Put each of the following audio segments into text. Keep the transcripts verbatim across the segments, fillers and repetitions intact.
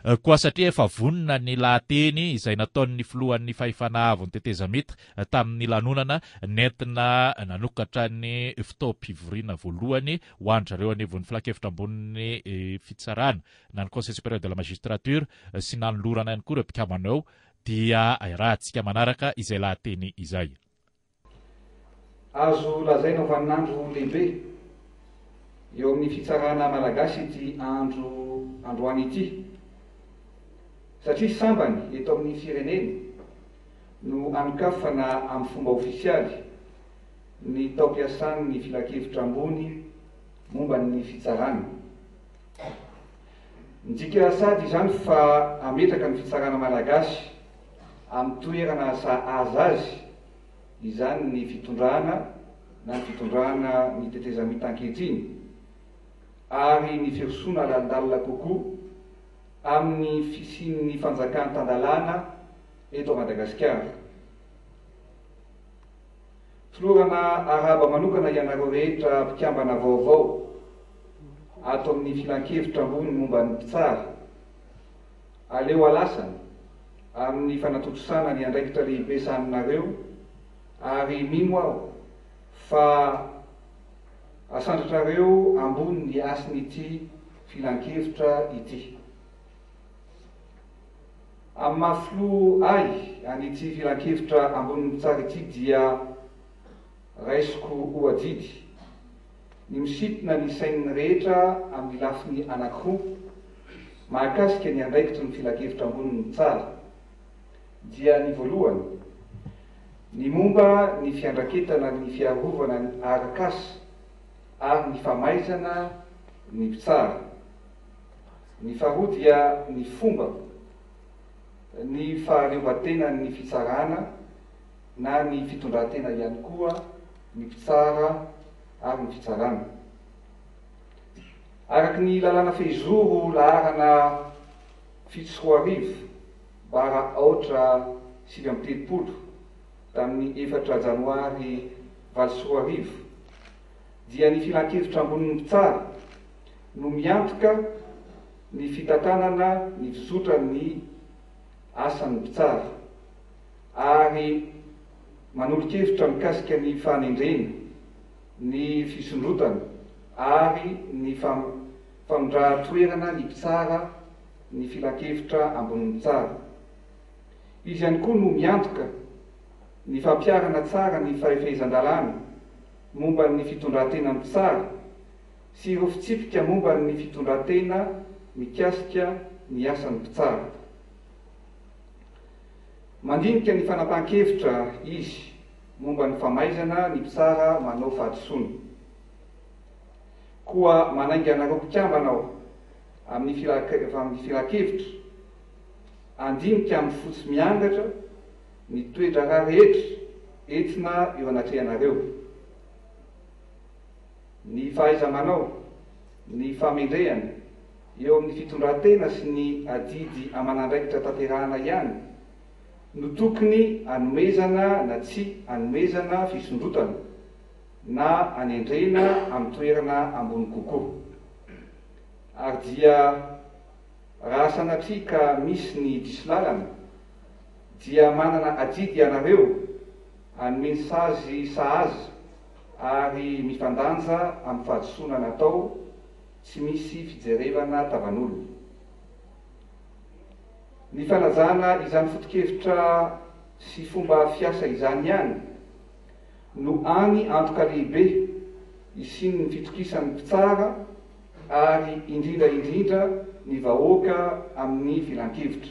koa satria efa vonina ny lahateny izay nataon'ny filohan'ny fahifanavony tetezamitra tamin'ny lanonana nentina nanokatra ny fitaom-pivoriana voalohany ho andrareo anivon'ny filakevitra ambonin'ny fitsarana na ny conseil supérieur de la magistrature sy nanolorana ihany koa ireo mpikamanao dia rahantsika manaraka izay lahateny izay. Azo lazaina vaninandro lehibe eo amin'ny fitsarana malagasy ity andro androany ity satria sambany eto amin'ny fireneny no anokafana amin'ny fomba ofisialy ny tao-piasan'ny filakevitra ambony momba ny fitsarana. Ndika sady izany fa ametraka ny fitsarana malagasy amin'ny toerana sa aza azy izany ny fitondrana na ny fitondrana ny tetezamita ankehitriny ary ny firosoana alandalina kokoa amin'ny fisian'ny fanjakan-tandalana eto Madagasikara. Filorana araba manokana ianareo rehetra mpikambana vaovao ato amin'ny filan-kevitra ambony momba ny mpitsara. Aleo alasana amin'ny fanatotosana ny andraikitra lehibe saminareo ary mino aho fa asandratrareo ambony ny asin'ity filan-kevitra ity. Amin'ny mahafilo ahy an'ity filan-kevitra ambony mpitsara ity dia raisiko oajidy ny misitona ny sain'ny rehetra amin'ny lafiny anankiroa mahakasika ny andraikitry ny filan-kevitra ambony mpitsara dia ny voalohany ny momba ny fiandraketana ny fiarovana ny arakasa ary ny famaizana ny mpitsara. Ny faharoa dia ny fomba ny fahareovatena ny fitsarana na ny fitondratena ihany koa ny mpitsara ary ny fitsarana. Araky ny lalàna fehizoro laharana fito sy roa arivo bara aotra sivy amby telopolo tamin'ny efatra janoary valo sy roa arivo dia ny filan-kevitra ambonin'ny mpitsara no miantoka ny fitatanana ny fizotra ny asan'ny mpitsara ary manolo-kevitra mikasika ny fanendrena ny fisondrotana ary ny famondrahan-toerana ny mpitsara ny filan-kevitra ambonin'ny mpitsara. Izy ihany koa no miantoka ny fampiarana tsara ny fahefehezan-dalàna momba ny fitondratena mpitsara sy ireo fitsipika momba ny fitondratena mikasika ny asan'ny mpitsara. Mandinika ny fanapahan-kevitra izy momba ny famaizana ny mpitsara manao fahadisoana. Koa manainga anareo mpikambana ao amin'ny filan-kevitra andinika amin'ny fotsy miangatra ny toetra raha rehetra entina eo anatrehanareo. Ny fahaiza-manao, ny famendrehana eo amin'ny fitondratena sy ny adidy aman'andraikitra tanterahana ihany no tokony anomezana na tsy anomezana fisondrotana na anendrena amin'ny toerana ambony kokoa. Ary dia raha sanatria ka misy ny diso lalana dia manana adidy ianareo hanomeny sazy sahaza ary mifandanja amin'ny fahadisoana natao tsy misy fijerevana tavan'olona. Ny fanajana izany foto-kevitra sy fomba fiasa izany ihany no any antoka lehibe isin'ny fitokisan'ny mpitsara ary indrindra indrindra ny vahoaka amin'ny filan-kevitra.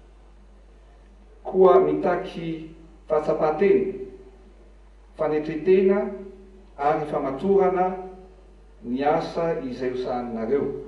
Koa mitaky fahatsapatena, fanetretena ary famatorana ny asa izay hosaninareo.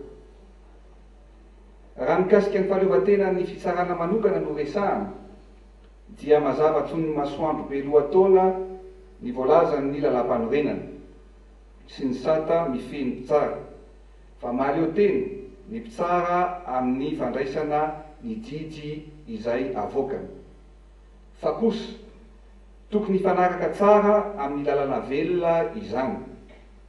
Raha mikasika ny fahaleovatena ny fitsarana manokana no resahana dia mazava toy ny masoandro be lohataona ny voalazan'ny lalam-panorenana sy ny sata mifehy ny mpitsara, fa mahaleo tena ny mpitsara amin'ny fandraisana ny didy izay avoakany. Fa kosa tokony fanaraka tsara amin'ny lalana velona izany.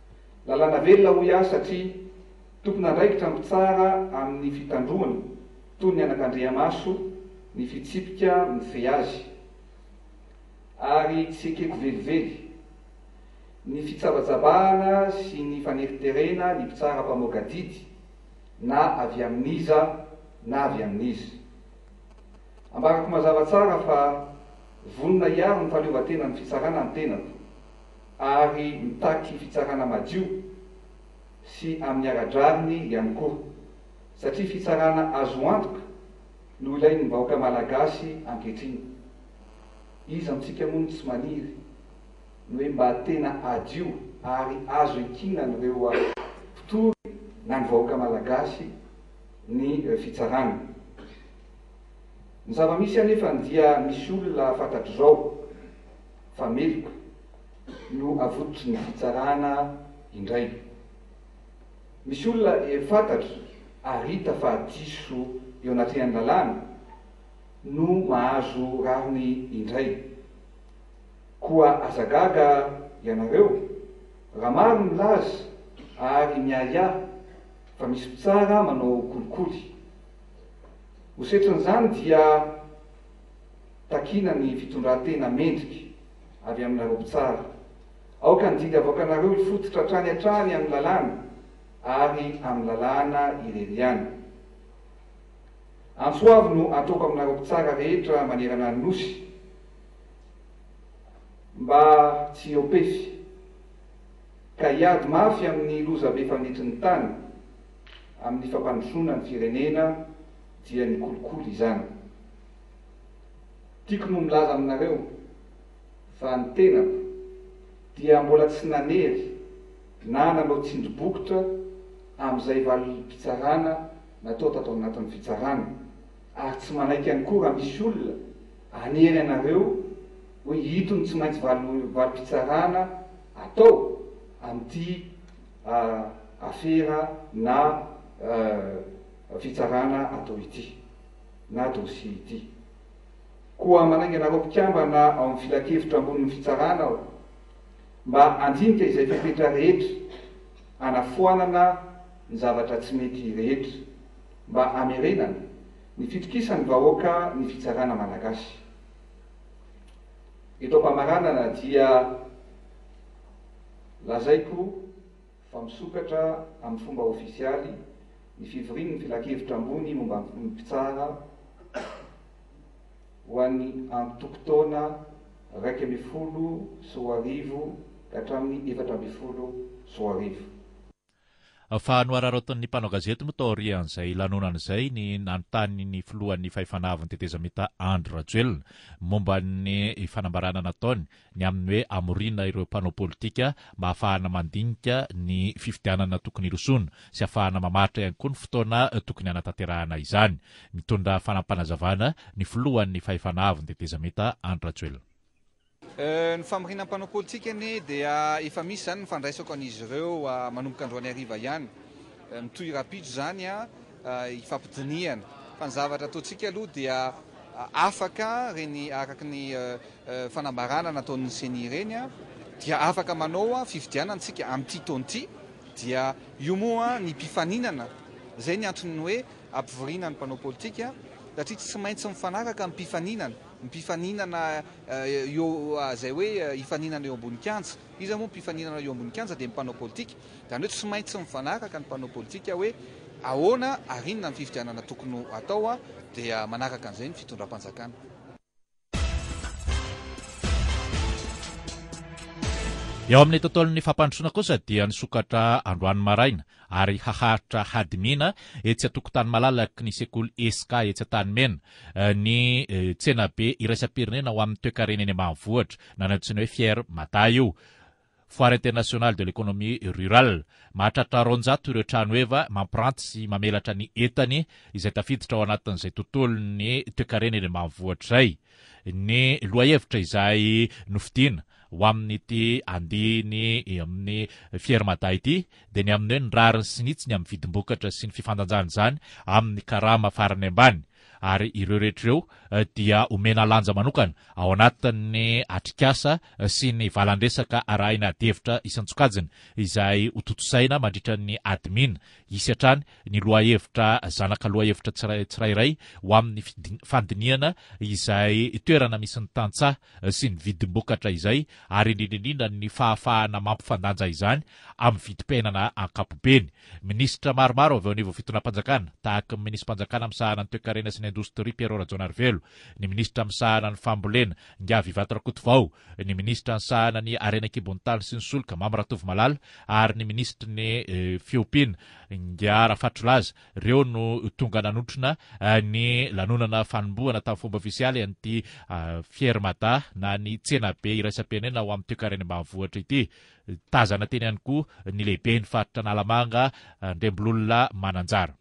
Lalana velona ho iah satria tokony andraikitra ny mpitsara amin'ny fitandroana toy ny anak'Andriamaso ny fitsipika mifehy azy, ary tsy ekeko velively ny fitsavatsavahana sy ny faneriterena ny mpitsara mpamoaka didy na avy amin'iza na avy amin'iza. Ambarako mazava tsara fa vonona ihany ny fahaleovan-tena ny fitsarana ny tenako, ary mitaky fitsarana madio sy amin'ny ara-draviny ihany koa, satria fitsarana azo antoka no ilain'ny vahoaka malagasy ankehitriny. Iza amintsika moa tsy maniry no hoe mba tena adio ary azo ekina n'ireo mpitory na ny vahoaka malagasy ny fitsarana. Ny zava-misy anefa dia misy olona fantatro zao fa meloko no avototry ny fitsarana indray. Misy olona fantatro ary hita fa diso eo anatrehan'ny lalàna no mahazo rariny indray. Koa azagaga ianareo, raha maro milaza ary miaya fa misy mpitsara manao kolikoly. Hosetran'izany dia takina ny fitondran-tena mendrika avy aminareo mpitsara. Aoka ny didy avoakanareo hifototra hatrany hatrany amin'ny lalàna ary amin'ny lalàna ireriana. Ansoavy no ataoko aminareo mpitsara rehetra manerana ny nosy, mba tsy opefy ka hiady mafy amin'ny loza be fanitry ny tany amin'ny fampandrosoana ny firenena dia ny kolikoly izany. Tiako no milaza aminareo fa ny tenako dia mbola tsy nanery na nanao tsindry-bokotra amin'izay valim-pitsarana natao tatao anatin'ny fitsarana, ary tsy manaiky ihany koa raha misy olona anery anareo hoe hitony tsy maintsy valim-pitsarana atao amin'ity afera na fitsarana atao ity na dosie ity. Koa manainga anareo mpikambana ao amin'ny filakevitra ambonin'ny fitsarana ao, mba andinika izay fepetra rehetra, anafoanana ny zavatra tsy mety rehetra, mba amerenana ny fitokisany vahoaka ny fitsarana malagasy. Eto am-pamaranana dia lazaiko fa misokatra amin'ny fomba ofisialy ny fivorian'ny filakevitra ambony momba ny mpitsara ho an'ny antokotona raika ambin'ny folo sy roa arivo ka hatramin'ny efatra ambin'ny folo sy roa arivo. Fa noararaotan'ny mpanao gazety motaorian'izay lanonan'izay ny nanontany ny filohan'ny fahifanavany tetezamita Andry Rajoelina momba ny fanambarana nataony ny amin'ny hoe amorina ireo mpanao politika mba ahafahana mandinika ny fifidianana tokony irosona sy ahafahana mamaritra ihany koa ny fotoana tokony hanatanterahana izany. Mitondra fanampanazavana ny filohan'ny fahifanavany tetezamita Andry Rajoelina. Ny famorinana mpanao politika anie dia efa misy zany ny fandraisako an'izy ireo manomboka androany hariva ihany, mitohy rapidro zany a ifampidiniana. Fa ny zavatra ataontsika aloha dia afaka reny araky ny fanambarana nataon'ny seni ireny a, dia afaka manao fifidianana antsika amin'ity taona ity, dia io moa ny mpifaninana zay ny antony hoe ampivoriana ny mpanao politika, satria tsy maintsy mifanaraka ny mpifaninana. Mpifaninana eo zay hoe ifaninana eo ambony kianja, iza moa mpifaninana eo ambony kianja dia mpanao politika, zany hoe tsy maintsy mifanaraka ny mpanao politika hoe ahoana arinona ny fifidianana tokony atao dia manaraka an'izay ny fitondram-panjakana. Eo amin'ny tontolon'ny fampandrosoana kosa dia nisokatra androany maraina ary haharitra hadimina etsy atokotany malalaky ny sekoly S K etsy Antanimena ny tsena be iraisam-pirenena ho amin'ny toe-kareneny ambanivohitra nanantsiny hoe Fier Mata io. Foire internationale de l'économie rurale mahatratra roanjato ireo trano eva mampiranty sy mamelatra ny entany izay tafiditra ao anatin'izay tontolon'ny toe-kareneny ambanivohitra izay. Ny lohahevitra izay nofidiana ho amin'ity andiny amin'ny Fier Mata ity dia ny amin'ny hoe ny rariny sinitsy ny amin'ny vidim-bokatra sy ny fifandanjana izany amin'ny karama farany ambany. ary ireo rehetrareo dia omena lanja manokana ao anatin'ny atrikasa sy ny valandresaka arahina devitra isan-tsokajiny izay hototosaina mandritra ny admin isy hatrany ny lohahevitra zanaka lohahevitra tsirairay ho amin'ny fandiniana izay toerana misy ny tantsaha sy ny vidim-bokatra izay ary indrindrindrindra ny fahafahana mampifandanja izany amin'ny vidim-piainana ankapobeny. Ministra maromaro avy ao anivon'ny fitonam-panjakana tahaka ny ministra mpanjakana misahana ny toe-karena sy ny indostria Pierrot Rajonarivelo, ny ministra misahana ny fambolena Ngiavy Ivatarakotovao, ny ministra misahana ny Arena Kibontany sy ny Solika Mamy Ratovimalala ary ny ministra ny fiompiana Ngiara Fatrolaza. Reo no tonga nanotrona ny lanonana fanombohana tamin'ny fomba ofisialy an'ity fiermata na ny tsenabe iraisam-pirenena ao amin'ny toe-karena ambanivohitra ity. Tazana teny ihany koa ny lehibe ny faritra Analamanga Ndrembololona Mananjara.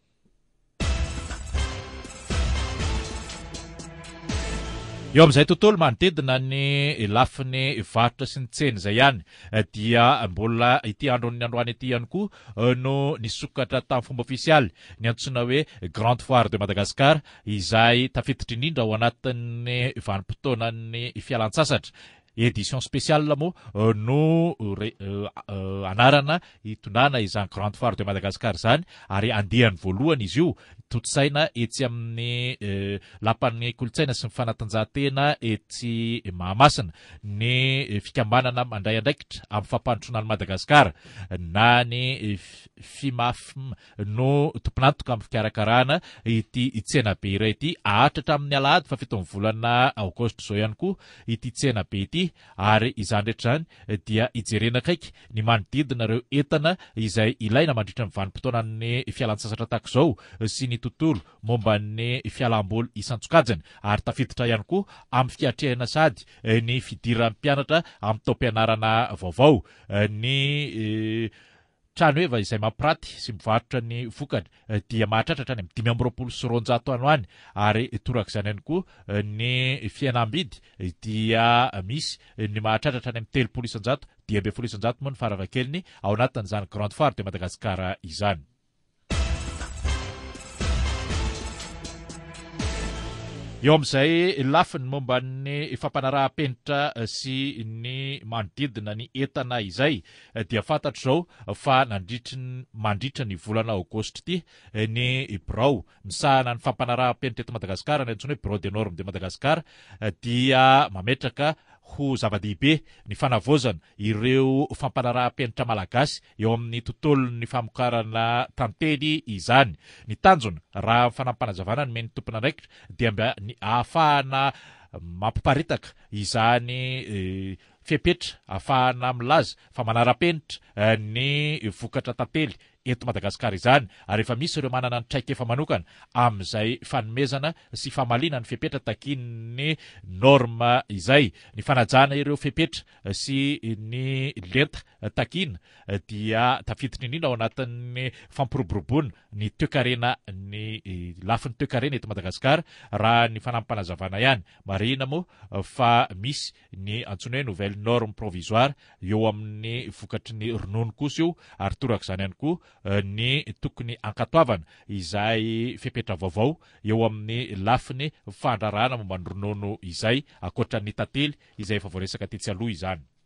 Eo amin'izay tontolo manodidina ny lafiny varotra sy ny tsena izay ihany dia mbola ity andron'ny androany ity ihany koa no nisokatra tamin'ny fomba ofisialy ny antsoina hoe Grande Foire de Madagascar izay tafiditra indrindra ao anatin'ny vanim-potoanan'ny fialan-tsasatra. Édition spéciale moa no anarana hitondrana izany Grande Foire de Madagascar zany ary andehan'ny voalohany izy io totosaina etsy amin'ny lapan'ny kolotsaina sy ny fanatanjahantena etsy Mahamasina ny fikambanana mandray andraikitra amin'ny fampandrosoana ny Madagasikara na ny FIMAFM no tomponantoka amin'ny fikarakarana ity tsenabe iray ity ahatratra amin'ny alahady fa fito amin'ny volana aogositra zao ihany koa ity tsenabe ity ary izany rehetra zany dia ijerena kaiky ny manodidina ireo entana izay ilaina mandritra ny vanim-potoanan'ny fialan-tsasatra tahaka izao sy ny tontolo momba ny fialam-boly isan-tsokajiny ary tafiditra ihany koa amin'ny fiatrehana sady ny fidiran'ny mpianatra amin'ny taom-pianarana vaovao. Ny trano eva izay mampiraty sy mivarotra ny vokatra dia mahatratra any amin'ny dimy amby roapolo sy roanjato ano any ary torak'izany ihany koa ny fihenam-bidy dia misy ny mahatratra any amin'ny telopolo isan-jato dia ambin'ny folo isan-jato moa ny faravakeliny ao anatin'izany Grande Foire de Madagascar izany. Eo amin'izay lafiny momba ny fampanaraha-penitra sy ny manodidina ny entana izay dia fantatra zao fa nandritry mandritra ny volana aogositra ity ny birao misahana ny fampanaraha-penitra eto Madagasikara ny antsoina hoe Bureau des Normes de Madagascar dia mametraka ho zava-dehibe ny fanavaozana ireo fampanaraha-penitra malagasy eo amin'ny tontolon'ny famokarana tantely izany. Ny tanjona raha fanampanazavana ny men'ny tompona andraikitra dia mba ny ahafahana mampiparitaka izany fepetra ahafahana milaza fa manara-penitra ny vokatra tantely eto Madagasikara izany ary efa misy ireo manana ny traikefa manokana amin'izay fanomezana sy famalina ny fepetra takin'ny norma izay. Ny fanajana ireo fepetra sy ny lenta takina dia tafiditra indrindra ao anatin'ny fampiroboroboana ny toe-karena ny lafin'ny toe-karena eto Madagasikara raha ny fanampanazavana ihany. Marina moa fa misy ny antsoina hoe nouvelle norme provisoire eo amin'ny vokatry ny ronono kosa io ary torak'izany ihany koa ny tokony ankatoavana izay fepetra vaovao eo amin'ny lafiny fandrarana momba ny ronono izay akoatra ny tantely izay efa voaresaka tetsy aloha izany.